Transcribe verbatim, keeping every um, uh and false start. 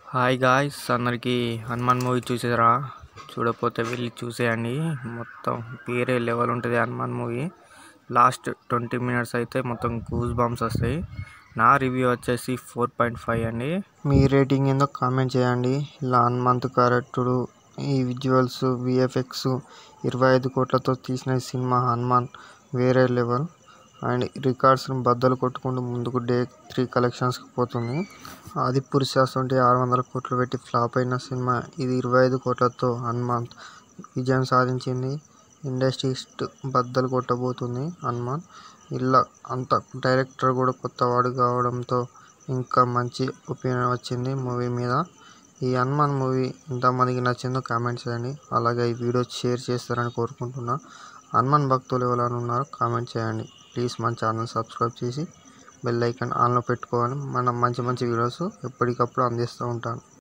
Hi guys, అందరికీ Hanuman movie చూసారా? చూడకపోతే వెళ్ళి చూసేయండి. మొత్తం వేరే లెవెల్ ఉంటుంది Hanuman movie. Last twenty minutes అయితే మొత్తం గూస్ బంప్స్ వస్తాయి. నా రివ్యూ వచ్చేసి ఫోర్ పాయింట్ ఫైవ్ అండి. మీ రేటింగ్ ఏందో కామెంట్ చేయండి. ఇలా హనుమంత్ క్యారెక్టరు, ఈ విజువల్స్, విఎఫ్ఎక్స్, ఇరవై ఐదు కోట్లతో తీసిన సినిమా హనుమాన్ వేరే లెవెల్. అండ్ రికార్డ్స్ని బద్దలు కొట్టుకుంటూ ముందుకు డే త్రీ కలెక్షన్స్కి పోతుంది. ఆది పురుష ఉంటే ఆరు వందల కోట్లు పెట్టి ఫ్లాప్ అయిన సినిమా ఇది ఇరవై ఐదు కోట్లతో హనుమాన్ విజయం సాధించింది. ఇండస్ట్రీస్ట్ బద్దలు కొట్టబోతుంది హనుమాన్. ఇలా అంత డైరెక్టర్ కూడా కొత్తవాడు కావడంతో ఇంకా మంచి ఒపీనియన్ వచ్చింది మూవీ మీద. ఈ హనుమాన్ మూవీ ఎంతమందికి నచ్చిందో కామెంట్ చేయండి. అలాగే ఈ వీడియో షేర్ చేస్తారని కోరుకుంటున్నా. హనుమాన్ భక్తులు ఎవరైనా ఉన్నారో కామెంట్ చేయండి. ప్లీజ్ మన ఛానల్ సబ్స్క్రైబ్ చేసి బెల్ ఐకాన్ ఆన్లో పెట్టుకోవాలి. మనం మంచి మంచి వీడియోస్ ఎప్పటికప్పుడు అందిస్తూ ఉంటాను.